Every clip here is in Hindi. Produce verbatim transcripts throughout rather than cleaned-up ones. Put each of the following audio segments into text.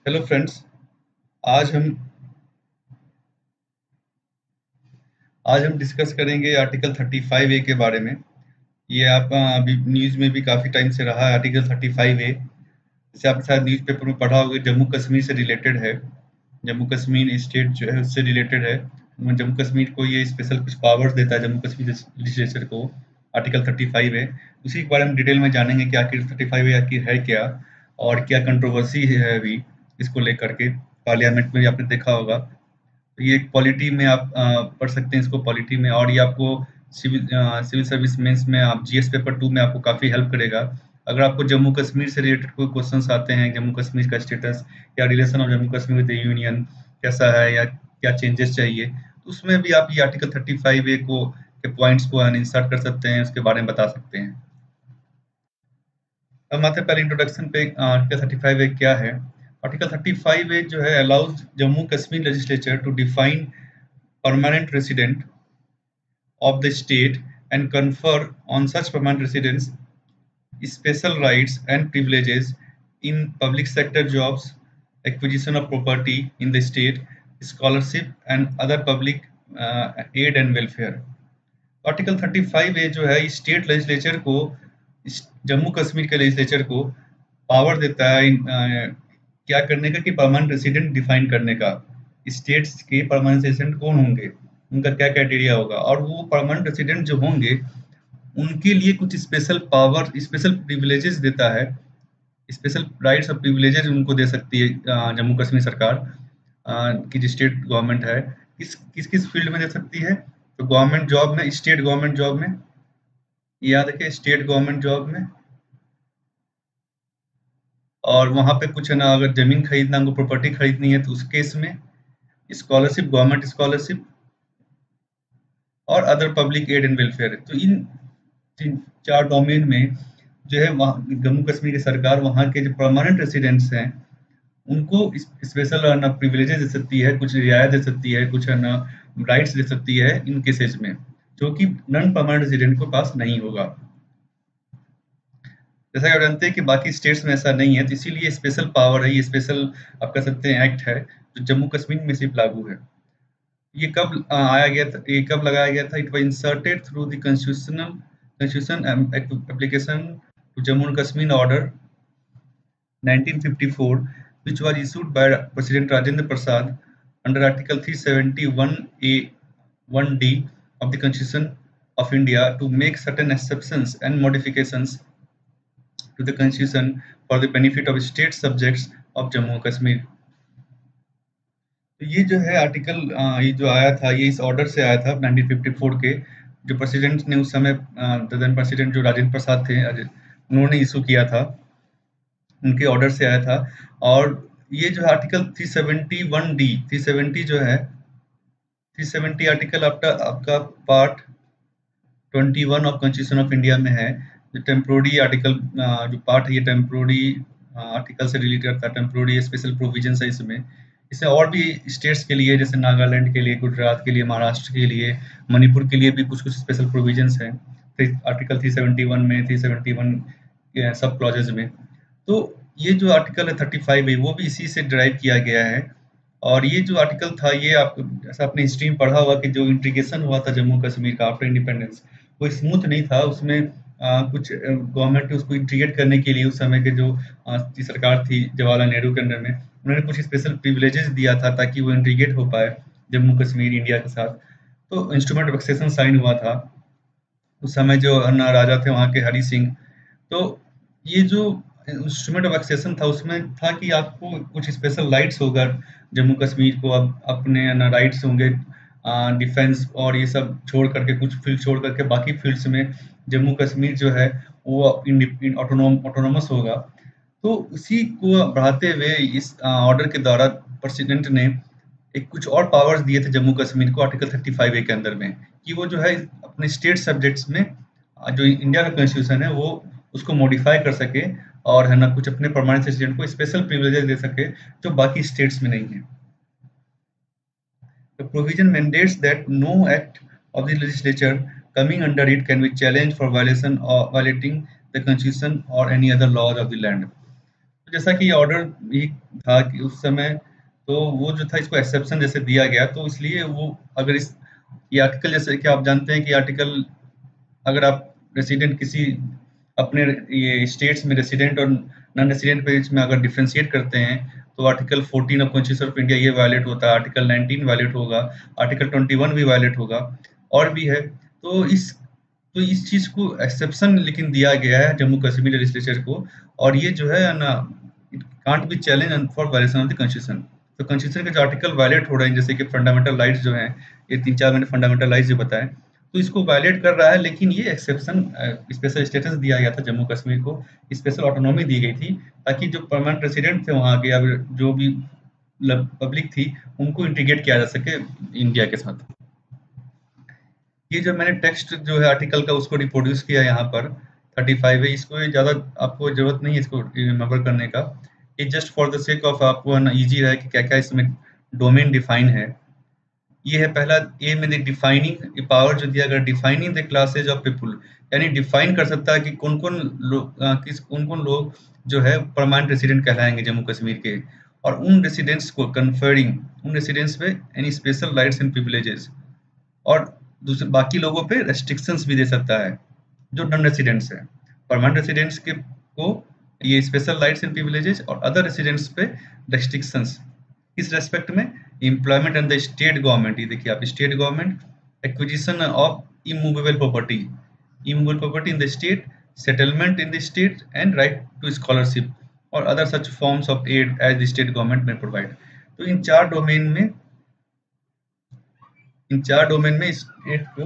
Hello friends. आज हम आज हम डिस्कस करेंगे आर्टिकल थर्टी फाइव ए के बारे में। ये आप अ, अभी न्यूज़ में भी काफ़ी टाइम से रहा है आर्टिकल थर्टी फाइव ए। जैसे आप शायद न्यूज़पेपर में पढ़ा होगा, जम्मू कश्मीर से रिलेटेड है। जम्मू कश्मीर स्टेट जो है उससे रिलेटेड है। जम्मू कश्मीर को ये स्पेशल कुछ पावर्स देता है, जम्मू कश्मीर लेजिस्लेचर को। आर्टिकल थर्टी फाइव ए उसी के बारे में डिटेल में जानेंगे कि आखिर थर्टी फाइव ए आखिर है क्या और क्या कंट्रोवर्सी है अभी इसको लेकर के। पार्लियामेंट में आपने देखा होगा। तो ये पॉलिटी में आप अ, पढ़ सकते हैं इसको पॉलिटी में, और ये आपको सिविल सिविल सर्विस मेंस में आप जीएस पेपर टू में आपको काफ़ी हेल्प करेगा। अगर आपको जम्मू कश्मीर से रिलेटेड कोई क्वेश्चंस आते हैं, जम्मू कश्मीर का स्टेटस या relation of Jammu Kashmir with the union कैसा है या क्या चेंजेस चाहिए, तो उसमें भी आप ये आर्टिकल थर्टी फाइव ए को के पॉइंट्स को इंसर्ट कर सकते हैं, उसके बारे में बता सकते हैं। अब आते हैं पहले इंट्रोडक्शन पे। आर्टिकल थर्टी फाइव ए क्या है। आर्टिकल थर्टी फाइव ए जो है allows Jammu Kashmir legislature to define permanent resident of the state and confer on such permanent residents special rights and privileges in public sector jobs, acquisition of property in the state, scholarship and other public uh, aid and welfare. Article thirty five A जो है स्टेट लेजिस्लेचर को, जम्मू कश्मीर के लेजिस्लेचर को पावर देता है इन, अ, क्या करने का, कि परमानेंट रेसिडेंट डिफाइन करने का। स्टेट्स के परमानेंट रेसिडेंट कौन होंगे, उनका क्या क्राइटेरिया होगा, और वो परमानेंट रेसिडेंट जो होंगे उनके लिए कुछ स्पेशल पावर, स्पेशल प्रिविलेजेस देता है। स्पेशल राइट्स और प्रिविलेजेस उनको दे सकती है अ, जम्मू कश्मीर सरकार अ, की जो स्टेट गवर्नमेंट है। किस किस किस फील्ड में दे सकती है, तो गवर्नमेंट जॉब में, स्टेट गवर्नमेंट जॉब में, याद रखिए स्टेट गवर्नमेंट जॉब में। और वहां पे कुछ है ना, अगर जमीन खरीदना, उनको प्रॉपर्टी खरीदनी है तो उस केस में, स्कॉलरशिप, गवर्नमेंट स्कॉलरशिप और other public aid and welfare. तो इन तीन चार डोमेन में जो है वहाँ जम्मू कश्मीर की सरकार वहाँ के जो परमानेंट रेसिडेंट्स हैं उनको स्पेशल ना प्रिविलेजेस दे सकती है, कुछ रियायत दे सकती है, कुछ है ना राइट्स दे सकती है इन केसेज में, जो कि नॉन परमानेंट रेसिडेंट के पास नहीं होगा। जैसा कि आप जानते हैं कि बाकी स्टेट्स में ऐसा नहीं है, तो इसीलिए स्पेशल पावर है, ये स्पेशल आप कह सकते हैं एक्ट है जो जम्मू कश्मीर में सिर्फ लागू है। ये कब अ, आया गया था, ये कब लगाया गया था? It was inserted through the constitutional constitution application to Jammu and Kashmir order nineteen fifty four, which was issued by President Rajendra Prasad under Article three seventy-one A one D of the Constitution of India to make certain exceptions and modifications to the Constitution for the benefit of state subjects of Jammu and Kashmir. तो ये जो है आर्टिकल, ये जो आया था, ये इस ऑर्डर से आया था नाइनटीन फिफ्टी फोर के, जो प्रेसिडेंट ने उस समय, देन प्रेसिडेंट जो राजेंद्र प्रसाद थे, उन्होंने इशू किया था, उनके ऑर्डर से आया था। और ये जो article three seventy one D, three seventy जो है, थ्री सेवेंटी आर्टिकल आपका आपका part twenty one of constitution of India में है। जो टेम्पोररी आर्टिकल जो पार्ट है, ये टेम्पोररी आर्टिकल से रिलेटेड करता है, टेम्पोररी स्पेशल प्रोविजन है इसमें। इसमें और भी स्टेट्स के लिए, जैसे नागालैंड के लिए, गुजरात के लिए, महाराष्ट्र के लिए, मणिपुर के लिए भी कुछ कुछ स्पेशल प्रोविजंस हैं आर्टिकल थ्री सेवेंटी वन में, three seventy one sub clauses में। तो ये जो आर्टिकल है थर्टी फाइव है, वो भी इसी से ड्राइव किया गया है। और ये जो आर्टिकल था, ये आप जैसा आपने हिस्ट्री में पढ़ा हुआ कि जो इंटीग्रेशन हुआ था जम्मू कश्मीर का आफ्टर इंडिपेंडेंस, वो स्मूथ नहीं था। उसमें आ, कुछ गवर्नमेंट ने उसको इंटीग्रेट करने के लिए, उस समय के जो आ, की सरकार थी जवाहरलाल नेहरू के अंडर में, उन्होंने कुछ स्पेशल प्रिविलेजेस दिया था ताकि वो इंटीग्रेट हो पाए जम्मू कश्मीर इंडिया के साथ। तो इंस्ट्रूमेंट ऑफ एक्सेशन साइन हुआ था उस समय, जो अन्ना राजा थे वहाँ के हरि सिंह। तो ये जो इंस्ट्रूमेंट ऑफ एक्सेशन था उसमें था कि आपको कुछ स्पेशल राइट्स होगा जम्मू कश्मीर को, अब अपने ना राइट्स होंगे डिफेंस और ये सब छोड़ करके, कुछ फील्ड छोड़ करके बाकी फील्ड्स में जम्मू कश्मीर जो है वो ऑटोनोम ऑटोनोमस होगा। तो उसी को बढ़ाते हुए इस ऑर्डर के द्वारा प्रेसिडेंट ने एक कुछ और पावर्स दिए थे जम्मू कश्मीर को आर्टिकल थर्टी फाइव ए के अंदर में, कि वो जो है अपने स्टेट सब्जेक्ट्स में जो इंडिया का कॉन्स्टिट्यूशन है वो उसको मॉडिफाई कर सके, और है ना कुछ अपने परमानेंट रेसिडेंट को स्पेशल प्रिविलेजेस दे सके जो बाकी स्टेट्स में नहीं है। The provision mandates that no act of the legislature coming under it can be challenged for violation or violating the constitution or any other laws of the land. जैसा कि ऑर्डर ये था कि उस समय तो वो जो था इसको एक्सेप्शन जैसे दिया गया, तो इसलिए वो अगर इस ये आर्टिकल जैसे कि आप जानते हैं कि आर्टिकल अगर आप रेसिडेंट किसी अपने ये स्टेट्स में रेसिडेंट और नॉन रेसिडेंट पे में अगर डिफरेंशिएट करते हैं तो article fourteen of constitution of India ये वायलेट होता है, आर्टिकल नाइनटीन वायलेट होगा, आर्टिकल ट्वेंटी वन भी वायलेट होगा और भी है। तो इस तो इस चीज को एक्सेप्शन लेकिन दिया गया है जम्मू कश्मीर लेजिस्लेचर को, और ये जो है ना it can't be challenge for violation of the constitution. तो कॉन्स्टिट्यूशन के जो आर्टिकल वायलेट हो रहे हैं जैसे कि फंडामेंटल राइट्स जो हैं, ये तीन चार मैंने फंडामेंटल राइट्स जो बताए, तो इसको वायलेट कर रहा है, लेकिन ये एक्सेप्शन स्पेशल स्टेटस दिया गया था जम्मू कश्मीर को, स्पेशल ऑटोनॉमी दी गई थी ताकि जो परमानेंट रेसिडेंट थे वहाँ के या फिर जो भी पब्लिक थी उनको इंटीग्रेट किया जा सके इंडिया के साथ। ये जो मैंने टेक्स्ट जो है आर्टिकल का उसको रिप्रोड्यूस किया यहाँ पर थर्टी फाइव है, इसको ज़्यादा आपको ज़रूरत नहीं है इसको रिमेम्बर करने का, ये just for the sake of आपको ना ईजी रहे कि क्या क्या इसमें डोमेन डिफाइन है। ये है पहला ए में डिफाइनिंग पावर जो दिया गया, defining the classes of people, यानी डिफाइन कर सकता है कि कौन कौन लोग किस कौन कौन लोग जो है परमानेंट रेसिडेंट कहलाएंगे जम्मू कश्मीर के, और उन रेसिडेंट्स को कन्फर्डिंग उन रेसिडेंट्स पे any special rights and privileges, और दूसरे बाकी लोगों पे रेस्ट्रिक्शंस भी दे सकता है जो नॉन रेसिडेंट्स है। परमानेंट रेसिडेंट्स के को ये स्पेशल राइट्स एंड प्रिविलेजेस और अदर रेसिडेंट्स पे रेस्ट्रिक्शंस किस रेस्पेक्ट में, employment and the state government, ये देखिए आप state government, acquisition of immovable property immovable property in the state, settlement in the state and right to scholarship और other such forms of aid as the state government में प्रोवाइड। तो इन चार डोमेन में इन चार डोमेन में स्टेट को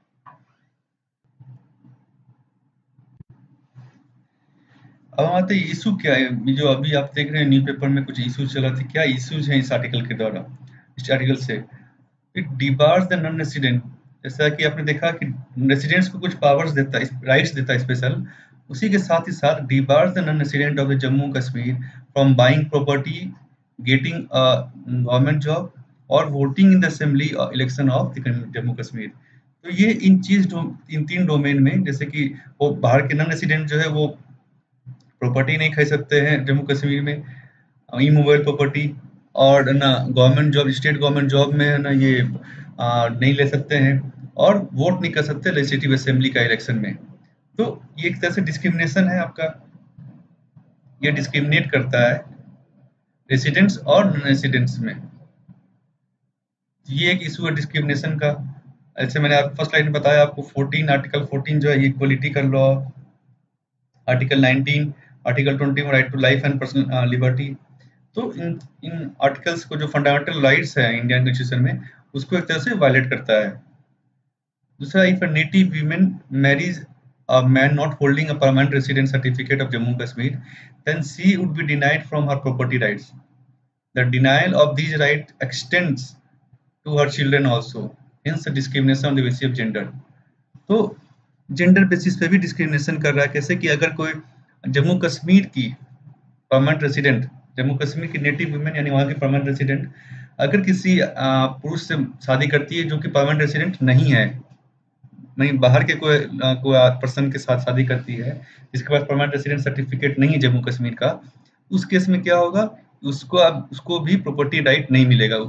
अब आते हैं इशू क्या है, जो अभी आप देख रहे हैं न्यूज पेपर में कुछ इशू चला था, क्या इश्यूज हैं इस आर्टिकल के द्वारा, इस आर्टिकल से it debars the non resident, जैसा कि आपने देखा कि रेसिडेंट्स को कुछ पावर्स देता है, राइट्स देता है स्पेशल, उसी के साथ ही साथ debars the non resident of the Jammu Kashmir from buying property, getting a government job और voting in the assembly election of Jammu Kashmir. तो ये इन चीज इन तीन डोमेन में, जैसे कि वो बाहर के नॉन रेसिडेंट जो है वो प्रॉपर्टी नहीं खरीद सकते हैं जम्मू कश्मीर में, इमूवेबल प्रॉपर्टी, और ना government job state government job में है ना ये आ, नहीं ले सकते हैं, और वोट नहीं कर सकते लेजिस्लेटिव असेंबली का इलेक्शन में। तो ये एक तरह से डिस्क्रिमिनेशन है आपका, ये डिस्क्रिमिनेट करता है रेसिडेंट्स और नॉन रेसिडेंट्स में, ये एक इशू है डिस्क्रिमिनेशन का। ऐसे मैंने आप फर्स्ट लाइन में बताया आपको फोर्टीन आर्टिकल फोर्टीन जो है इक्वलिटी का law, article nineteen article twenty में right to life and personal liberty. तो इन इन आर्टिकल्स को जो फंडामेंटल राइट्स है इंडियन कॉन्स्टिट्यूशन में उसको एक तरह से वायलेट करता है। दूसरा, if a native women marries a man not holding a permanent resident certificate of Jammu and Kashmir, then she would be denied from her property rights. The denial of these rights extends to her children also. Hence, the discrimination on the basis of gender. तो जेंडर बेसिस पे भी डिस्क्रिमिनेशन कर रहा है। कैसे कि अगर कोई जम्मू कश्मीर की परमानेंट रेसिडेंट, जम्मू कश्मीर की नेटिव वुमेन यानी वहाँ की परमानेंट रेसिडेंट अगर किसी पुरुष से शादी करती है जो कि परमानेंट रेसिडेंट नहीं है, नहीं बाहर के कोई कोई पर्सन के साथ शादी करती है जिसके पास परमानेंट रेसिडेंट सर्टिफिकेट नहीं है जम्मू कश्मीर का, उस केस में क्या होगा, उसको अब उसको भी प्रॉपर्टी राइट नहीं मिलेगा,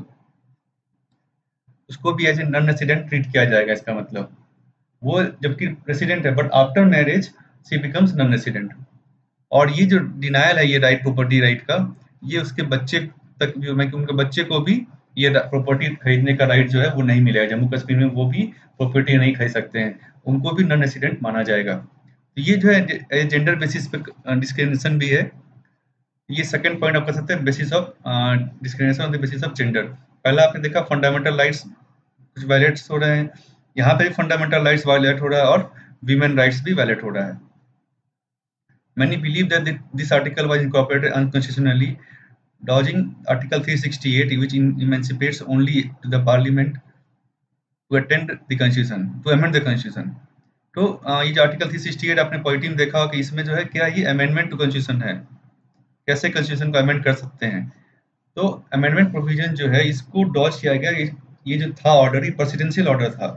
उसको भी as a non resident treat किया जाएगा। इसका मतलब वो जबकि रेसिडेंट है but after marriage she becomes non resident. और ये जो डिनायल है ये राइट प्रॉपर्टी राइट का, ये उसके बच्चे तक भी, मैं उनके बच्चे को भी ये प्रॉपर्टी खरीदने का राइट जो है वो नहीं मिलेगा जम्मू कश्मीर में, वो भी प्रॉपर्टी नहीं खरीद सकते हैं, उनको भी नॉन रेसिडेंट माना जाएगा। तो ये जो है जेंडर बेसिस पे डिस्क्रिमिनेशन भी है। ये सेकंड पॉइंट आप कर सकते हैं, basis of discrimination on the basis of gender. पहला आपने देखा फंडामेंटल राइट्स कुछ वायलेट्स हो रहे हैं, यहाँ पे भी फंडामेंटल राइट्स वायलेट हो रहा है और वीमेन राइट्स भी वायलेट हो रहा है। Many believe that this article was incorporated unconstitutionally, dodging Article three sixty-eight, which emancipates only to the Parliament to attend the Constitution, to amend the Constitution. तो ये जो आर्टिकल थ्री सिक्सटी एट आपने पॉइंट में देखा कि इसमें जो है क्या ये अमेंडमेंट टू कॉन्स्टिट्यूशन है, कैसे कॉन्स्टिट्यूशन को अमेंड कर सकते हैं। तो अमेंडमेंट प्रोविजन जो है इसको डॉज किया गया। ये जो था ऑर्डर, ये प्रेसिडेंशियल ऑर्डर था,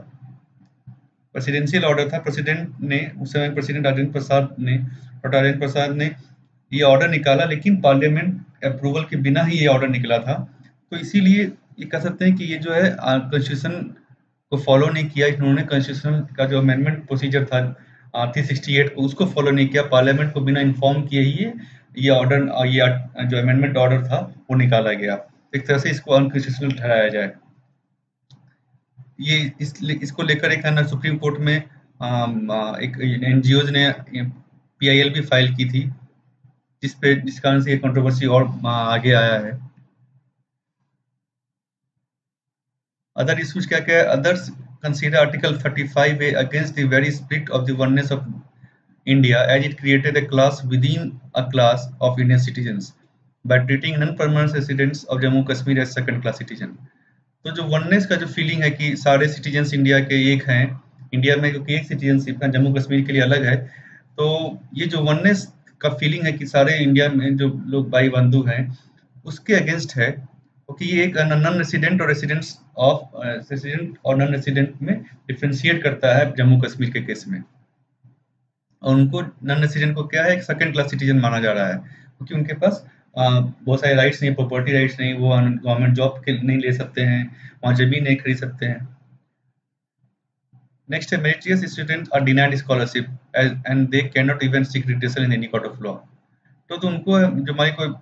प्रेसिडेंशियल ऑर्डर था। प्रेसिडेंट ने उस समय प्रेसिडेंट राजेंद्र प्रसाद ने डॉक्टर राजेंद्र प्रसाद ने ये ऑर्डर निकाला, लेकिन पार्लियामेंट अप्रूवल के बिना ही ये ऑर्डर निकला था। तो इसीलिए ये कह सकते हैं कि ये जो है कॉन्स्टिट्यूशन को फॉलो नहीं किया इन्होंने। कॉन्स्टिट्यूशन का जो अमेंडमेंट प्रोसीजर था थ्री सिक्सटी एट को, उसको फॉलो नहीं किया। पार्लियामेंट को बिना इन्फॉर्म किए ही ये ये ऑर्डर, ये जो अमेंडमेंट ऑर्डर था वो निकाला गया। एक तरह से इसको अनकॉन्स्टिट्यूशनल ठहराया जाए। ये इस इसको लेकर एक है ना सुप्रीम कोर्ट में अम, अ, एक एनजीओज ने पीआईएल भी फाइल की थी, जिस पे जिस कारण से ये कंट्रोवर्सी और अ, आगे आया है। अदर इश्यूज क्या क्या है? Others consider article thirty five A against the very spirit of the oneness of India, as it created a class within a class of Indian citizens by treating non-permanent residents of Jammu Kashmir as second-class citizen. तो जो वननेस का जो फीलिंग है कि सारे सिटीजन्स इंडिया के एक हैं, इंडिया में क्योंकि एक सिटीजनशिप है, जम्मू कश्मीर के लिए अलग है। तो ये जो वननेस का फीलिंग है कि सारे इंडिया में जो लोग भाई बंधु हैं, उसके अगेंस्ट है, क्योंकि ये एक नॉन रेसिडेंट और रेसिडेंट्स ऑफ रेसिडेंट और नॉन रेसिडेंट में डिफ्रेंशिएट करता है जम्मू कश्मीर के केस में। और उनको नॉन रेसिडेंट को क्या है, एक सेकंड क्लास सिटीजन माना जा रहा है, क्योंकि उनके पास आ, बहुत सारे राइट्स नहीं, प्रॉपर्टी राइट्स नहीं, वो गवर्नमेंट जॉब के नहीं ले सकते हैं, वहाँ जमीन नहीं खरीद सकते हैं। नेक्स्ट है meritorious student are denied scholarship and they can not even seek retention in any court of law. तो, तो उनको जो हमारी कोई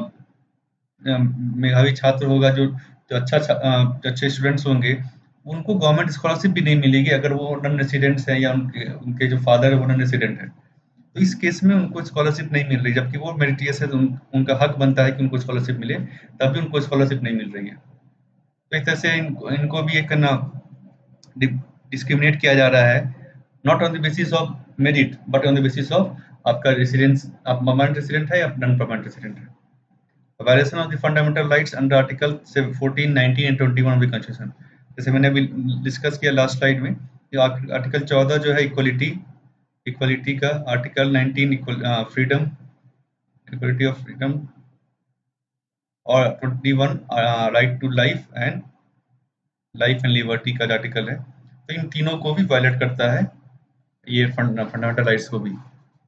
मेधावी छात्र होगा, जो जो अच्छा जो अच्छे स्टूडेंट्स होंगे, उनको गवर्नमेंट स्कॉलरशिप भी नहीं मिलेगी अगर वो नॉन रेसिडेंट्स हैं या उनके उनके जो फादर है वो नॉन रेसिडेंट है। तो इस केस में उनको स्कॉलरशिप नहीं मिल रही, जबकि वो मेरिटियस है, तो उन, उनका हक बनता है कि उनको स्कॉलरशिप मिले, तब भी उनको स्कॉलरशिप नहीं मिल रही है। तो एक तरह से इन, इनको भी एक ना डिस्क्रिमिनेट किया जा रहा है, not on the basis of merit but on the basis of आपका रेसिडेंस, आप परमानेंट रेसिडेंट है या नॉन परमानेंट रेसिडेंट है। Violation of the fundamental rights under article fourteen, nineteen and twenty one of the constitution. जैसे मैंने अभी डिस्कस किया लास्ट स्लाइड में, आर्टिकल चौदह जो है इक्वलिटी इक्वलिटी का, article nineteen freedom equality of freedom, और twenty one right to life and life and liberty का आर्टिकल है। तो इन तीनों को भी वायलेट करता है ये फंडामेंटल राइट्स को भी।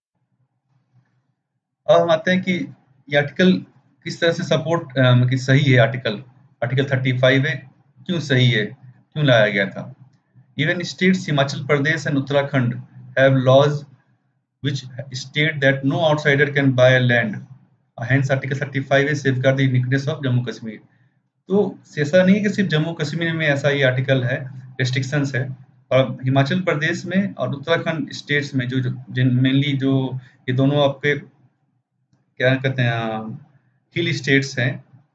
अब हम आते हैं कि ये आर्टिकल किस तरह से सपोर्ट कि सही है। आर्टिकल आर्टिकल थर्टी फाइव है, क्यों सही है, क्यों लाया गया था? Even states Himachal Pradesh and Uttarakhand have laws which state that no outsider can buy a land. Hence Article thirty five is safeguard the uniqueness of Jammu Kashmir. तो ऐसा नहीं है कि सिर्फ जम्मू कश्मीर में ऐसा ये आर्टिकल है, रेस्ट्रिक्शंस है, और हिमाचल प्रदेश में और उत्तराखंड स्टेट्स में जो जिन मेनली जो ये दोनों आपके क्या कहते हैं हिल स्टेट्स हैं,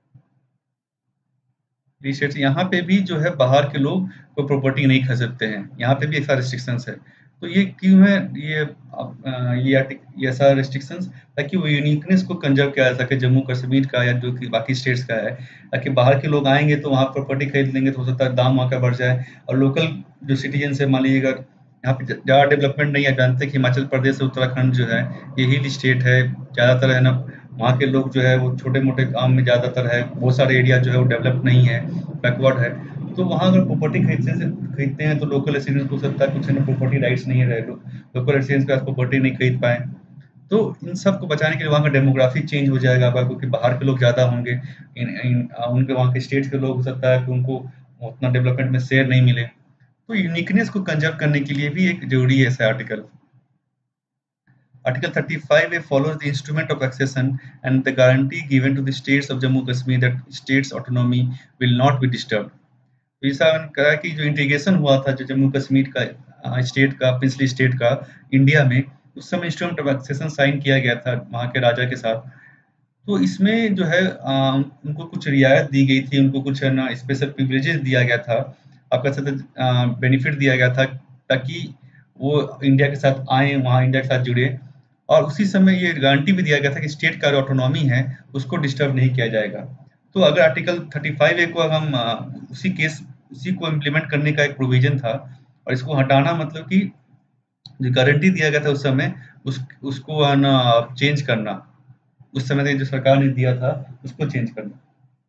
स्टेट्स यहाँ पे भी जो है बाहर के लोग कोई प्रॉपर्टी नहीं खरीद सकते हैं, यहाँ पे भी ऐसा रेस्ट्रिक्शंस है। तो ये क्यों है? ये आ, ये ये ऐसा रेस्ट्रिक्शंस ताकि वो यूनिकनेस को कंजर्व किया जा सके जम्मू कश्मीर का या जो कि बाकी स्टेट्स का है, ताकि बाहर के लोग आएंगे तो वहाँ प्रॉपर्टी खरीद लेंगे तो हो सकता है दाम वहाँ का बढ़ जाए, और लोकल जो सिटीजन है, मान लीजिएगा यहाँ पे ज़्यादा डेवलपमेंट नहीं है, जानते कि हिमाचल प्रदेश और उत्तराखंड जो है ये हिल स्टेट है, ज़्यादातर है ना वहाँ के लोग जो है वो छोटे मोटे काम में ज़्यादातर है, बहुत सारे एरिया जो है वो डेवलप नहीं है, बैकवर्ड है। तो वहाँ अगर प्रॉपर्टी खरीदते से खरीदते हैं तो लोकल रेसिडेंट्स को सकता है कुछ ना प्रॉपर्टी राइट्स नहीं है, लोकल रेसिडेंट्स के पास प्रॉपर्टी नहीं खरीद पाए। तो इन सब को बचाने के लिए वहाँ का डेमोग्राफी चेंज हो जाएगा, क्योंकि बाहर के लोग ज़्यादा होंगे, इन, इन, उनके वहाँ के स्टेट्स के लोग हो सकता है कि उनको उतना डेवलपमेंट में शेयर नहीं मिले। तो यूनिकनेस को कंजर्व करने के लिए भी एक जरूरी है ऐसा article. Article thirty-five A follows the instrument of accession and the guarantee given to the states of Jammu Kashmir that states autonomy will not be disturbed. तो ऐसा कहा कि जो इंटीग्रेशन हुआ था जो जम्मू कश्मीर का स्टेट का पिछली स्टेट का इंडिया में, उस समय इंस्ट्रूमेंट ऑफ एक्सेशन साइन किया गया था वहाँ के राजा के साथ। तो इसमें जो है आ, उनको कुछ रियायत दी गई थी, उनको कुछ है ना स्पेशल प्रिविलेजेस दिया गया था, आपका साथ बेनिफिट दिया गया था, ताकि वो इंडिया के साथ आए, वहाँ इंडिया के साथ जुड़े। और उसी समय ये गारंटी भी दिया गया था कि स्टेट का ऑटोनॉमी है उसको डिस्टर्ब नहीं किया जाएगा। तो अगर आर्टिकल थर्टी फाइव ए को हम उसी केस उसी को इम्प्लीमेंट करने का एक प्रोविजन था, और इसको हटाना मतलब कि जो गारंटी दिया गया था उस समय उस उसको ना चेंज करना, उस समय जो सरकार ने दिया था उसको चेंज करना।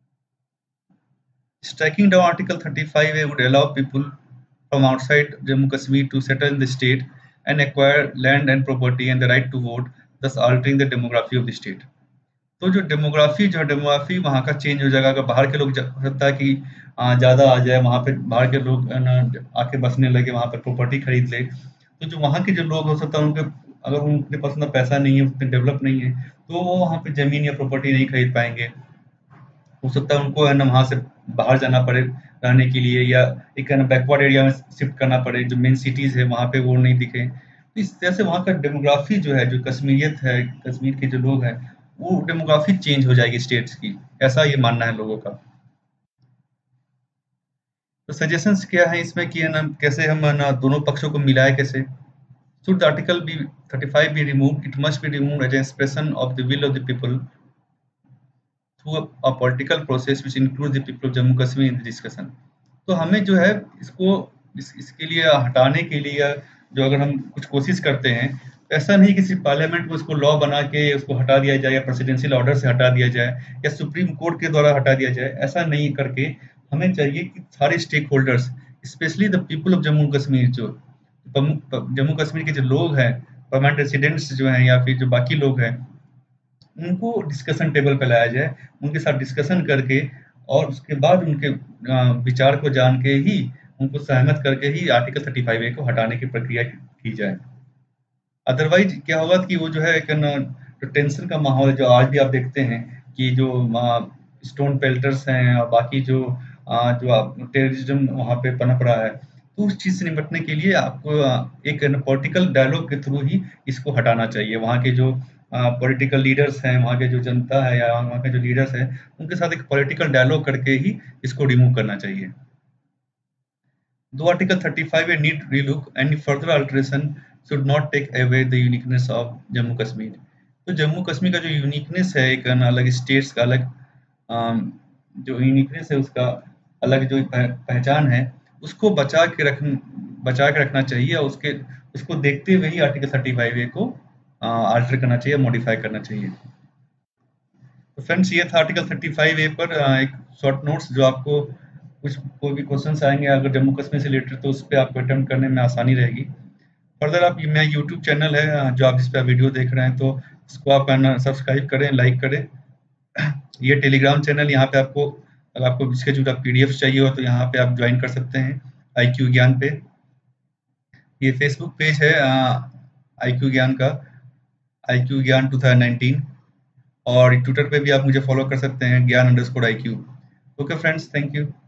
Striking down Article thirty five A would allow people from outside Jammu Kashmir to settle in the state and acquire land and property and the right to vote thus altering the demography of the state. तो जो डेमोग्राफी जो है डेमोग्राफी वहाँ का चेंज हो जाएगा। अगर बाहर के लोग हो सकता है कि ज़्यादा आ जाए वहाँ पे, बाहर के लोग ना आके बसने लगे, वहाँ पर प्रॉपर्टी खरीद ले, तो जो वहाँ के जो लोग हो सकता है उनके, अगर उनके पास उतना पैसा नहीं है, उतने डेवलप नहीं है, तो वो वहाँ पे ज़मीन या प्रॉपर्टी नहीं खरीद पाएंगे। हो सकता है उनको है ना वहाँ से बाहर जाना पड़े रहने के लिए, या एक है ना बैकवर्ड एरिया में शिफ्ट करना पड़े, जो मेन सिटीज़ है वहाँ पे वो नहीं दिखे। तो इस तरह से वहाँ का डेमोग्राफी जो है, जो कश्मीरियत है, कश्मीर के जो लोग हैं, वो डेमोग्राफी चेंज हो जाएगी स्टेट्स की, ऐसा ये मानना है लोगों का। तो सजेशंस क्या है इसमें कि है ना कैसे हम है ना दोनों पक्षों को मिलाए कैसे? Should the article be thirty five be removed? It must be removed as an expression of the will of the people through a political process which includes the people of Jammu Kashmir in the discussion. तो हमें जो है इसको इस, इसके लिए हटाने के लिए जो अगर हम कुछ कोशिश करते हैं, तो ऐसा नहीं कि सिर्फ पार्लियामेंट में उसको लॉ बना के उसको हटा दिया जाए, या प्रेसिडेंशियल ऑर्डर से हटा दिया जाए, या सुप्रीम कोर्ट के द्वारा हटा दिया जाए। ऐसा नहीं करके हमें चाहिए कि सारे stakeholders, specially the people of Jammu Kashmir, जो जम्मू कश्मीर के जो लोग हैं, परमानेंट रेसिडेंट्स जो हैं, या फिर जो बाकी लोग हैं, उनको डिस्कशन टेबल पे लाया जाए, उनके साथ डिस्कशन करके, और उसके बाद उनके अ, विचार को जान के ही, उनको सहमत करके ही आर्टिकल थर्टी फाइव ए को हटाने की प्रक्रिया की जाए। अदरवाइज क्या होगा कि वो जो है एक न जो टेंशन का माहौल है, जो आज भी आप देखते हैं कि जो अ, स्टोन पेल्टर्स हैं और बाकी जो अ, जो टेररिज्म वहाँ पे पनप रहा है, तो उस चीज़ से निपटने के लिए आपको अ, एक न पॉलिटिकल डायलॉग के थ्रू ही इसको हटाना चाहिए। वहाँ के जो अ, पॉलिटिकल लीडर्स हैं, वहाँ के जो जनता है या वहाँ के जो लीडर्स हैं, उनके साथ एक पॉलिटिकल डायलॉग करके ही इसको रिमूव करना चाहिए। Though Article thirty-five a need relook, any further alteration should not take away the uniqueness of Jammu Kashmir. तो जम्मू कश्मीर का जो यूनिकनेस है, एक अन अलग स्टेट्स का अलग अम, जो यूनिकनेस है, उसका अलग जो पह, पहचान है, उसको बचा के रख बचा के रखना चाहिए, और उसके उसको देखते हुए ही आर्टिकल थर्टी फाइव ए को आल्टर करना चाहिए, मॉडिफाई करना चाहिए। तो फ्रेंड्स, ये था आर्टिकल थर्टी फाइव ए पर अ, एक शॉर्ट नोट्स, जो आपको कुछ कोई भी क्वेश्चंस आएंगे अगर जम्मू कश्मीर से रिलेटेड, तो उस पर आपको अटेम्प्ट करने में आसानी रहेगी। फर्दर आप, मेरा यूट्यूब चैनल है अ, जो आप जिस पर वीडियो देख रहे हैं, तो इसको आप सब्सक्राइब करें, लाइक करें। ये टेलीग्राम चैनल, यहाँ पे आपको अगर आपको इसके जुड़ा पीडीएफ चाहिए हो, तो यहाँ पे आप ज्वाइन कर सकते हैं आई क्यू ज्ञान पे। ये फेसबुक पेज है आई क्यू ज्ञान का, I Q Gyan two thousand nineteen. और ट्विटर पे भी आप मुझे फॉलो कर सकते हैं, Gyan underscore I Q. Okay friends, thank you.